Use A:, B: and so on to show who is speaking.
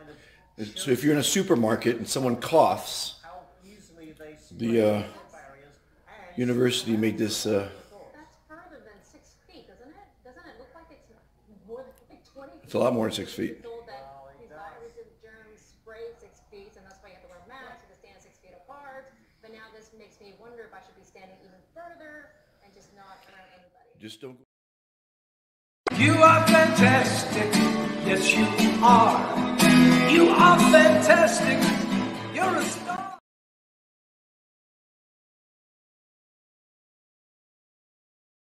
A: So if you're in a supermarket and someone coughs, the university made this.
B: That's further than 6 feet, doesn't it? Doesn't it look like it's more than like 20 feet?
A: It's a lot more than 6 feet.
B: Told that these viruses, germs spray 6 feet, and that's why you have to wear masks to stand 6 feet apart. But now this makes me wonder if I should be standing even further and just not around anybody.
A: Just don't.
C: You are fantastic. Yes, you are. You are fantastic. You're a